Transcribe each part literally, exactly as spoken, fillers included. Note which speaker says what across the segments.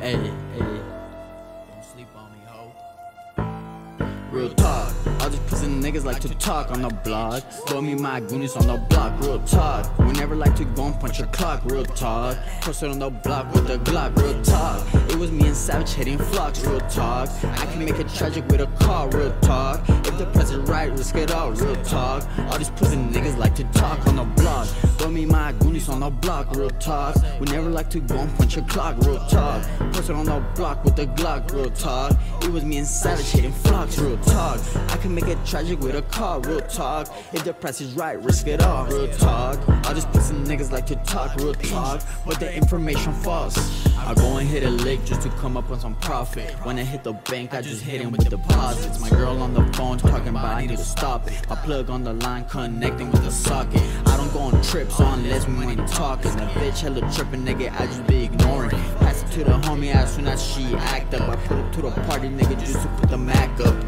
Speaker 1: Hey, hey, don't sleep on me, ho. Real talk, all these pussy niggas like to talk on the block. Throw me my goonies on the block, real talk. We never like to go and punch a clock, real talk. Posted on the block with a Glock, real talk. It was me and Savage hitting flocks, real talk. I can make it tragic with a car, real talk. If the price is right, risk it all, real talk. All these pussy niggas like to talk on the block. Throw me my goonies on the block, real talk. We never like to go and punch a clock, real talk. Posted on the block with a Glock, real talk. It was me and Savage hitting flocks, real talk. I can make it tragic with a car, real talk. If the price is right, risk it all, real talk. All these pussy niggas like to talk, real talk, but the information false. I go and hit a lick just to come up on some profit. When I hit the bank, I just hit him with deposits. My girl on the phone talking about I need to stop it. My plug on the line connecting with the socket. I don't go on trips unless we ain't talking. The bitch hella tripping, nigga, I just be ignoring. Pass it to the homie as soon as she act up. I put it to the party, nigga, just to put the Mac up.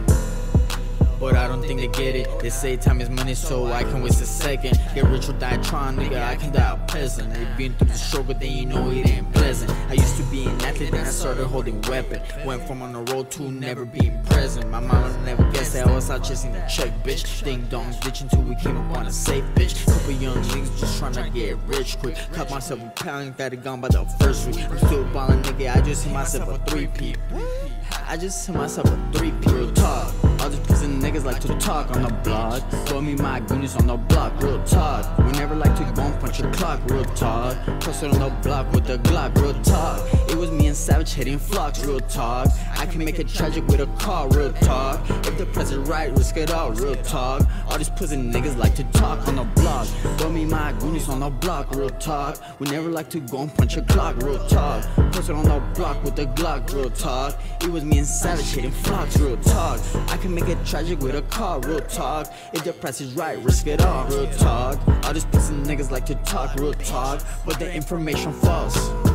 Speaker 1: But I don't think they get it. They say time is money, so I can waste a second. Get rich or die trying, nigga, I can die a peasant. They been through the struggle, then you know it ain't pleasant. I used to be an athlete, then I started holding weapon. Went from on the road to never being present. My mama never guessed that I was out chasing the check, bitch. Ding dongs ditching till we came up on a safe bitch. Couple young niggas just trying to get rich quick. Cut myself a pound, got it gone by the first week. I'm still ballin', nigga, I just hit myself a three-peat. I just hit myself a three-peat. Real talk. All these pussy niggas like to talk on the block. Throw me my goonies on the block, real talk. We never like to go and punch a clock, real talk. Posted on the block with a Glock, real talk. It was me and Savage hitting flocks, real talk. I can make it tragic with a car, real talk. If the price is right, risk it all, real talk. All these pussy niggas like to talk on the block. Throw me my goonies on the block, real talk. We never like to go and punch a clock, real talk. Posted on the block with a Glock, real talk. It was me and Savage hitting flocks, real talk. I can make it tragic with a car, real talk. If the price is right, risk it all, real talk. All these pussy niggas like to talk, real talk, but the information false.